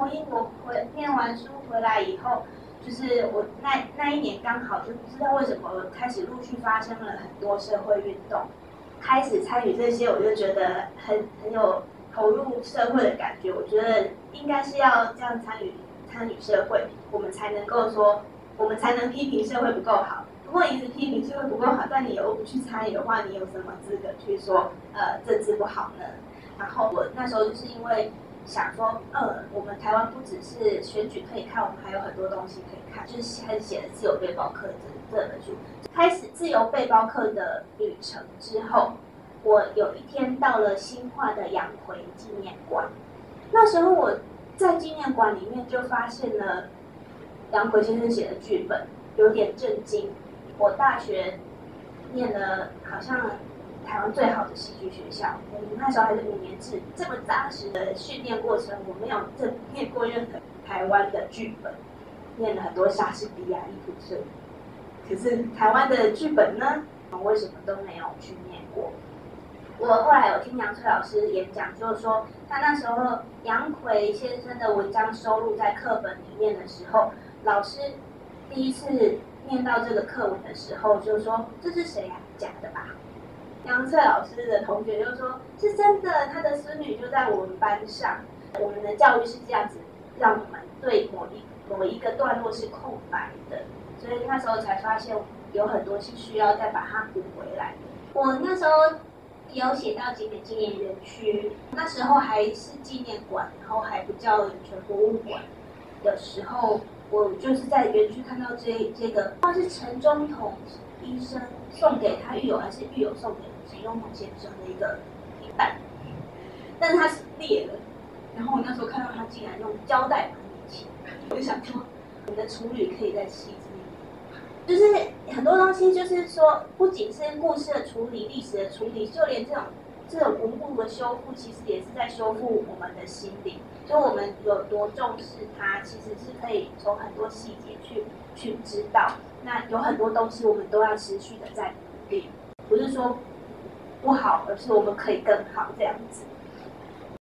从英国念完书回来以后，就是我那一年刚好就不知道为什么开始陆续发生了很多社会运动，开始参与这些，我就觉得很有投入社会的感觉。我觉得应该是要这样参与社会，我们才能够说，我们才能批评社会不够好。如果你一直批评社会不够好，但你又不去参与的话，你有什么资格去说政治不好呢？然后我那时候就是因为想说，我们台湾不只是选举可以看，我们还有很多东西可以看，就是开始写了《自由背包客》这本书。开始自由背包客的旅程之后，我有一天到了新化的杨逵纪念馆。那时候我在纪念馆里面就发现了杨逵先生写的剧本，有点震惊。我大学念了好像台湾最好的戏剧学校，我们那时候还是5年制，这么扎实的训练过程，我没有念过任何台湾的剧本，念了很多莎士比亚、伊普生，可是台湾的剧本呢，我为什么都没有去念过？我后来有听杨翠老师演讲，就是说他那时候杨逵先生的文章收录在课本里面的时候，老师第一次念到这个课文的时候，就说这是谁啊？假的吧？杨翠老师的同学就说是真的，他的孙女就在我们班上。我们的教育是这样子，让我们对某一个段落是空白的，所以那时候才发现有很多是需要再把它补回来。我那时候有写到景点纪念园区，那时候还是纪念馆，然后还不叫人权博物馆的时候，我就是在园区看到这个，不知道是陈中统医生送给他狱友，还是狱友送给陈中统先生的一个平板，但是它是裂了。然后我那时候看到他竟然用胶带把它粘起来，我就想说，你的处理可以再细致一点。就是很多东西，就是说，不仅是故事的处理、历史的处理，就连这种文物的修复，其实也是在修复我们的心灵。就我们有多重视它，其实是可以从很多细节去知道。那有很多东西我们都要持续的在努力，不是说不好，而是我们可以更好这样子。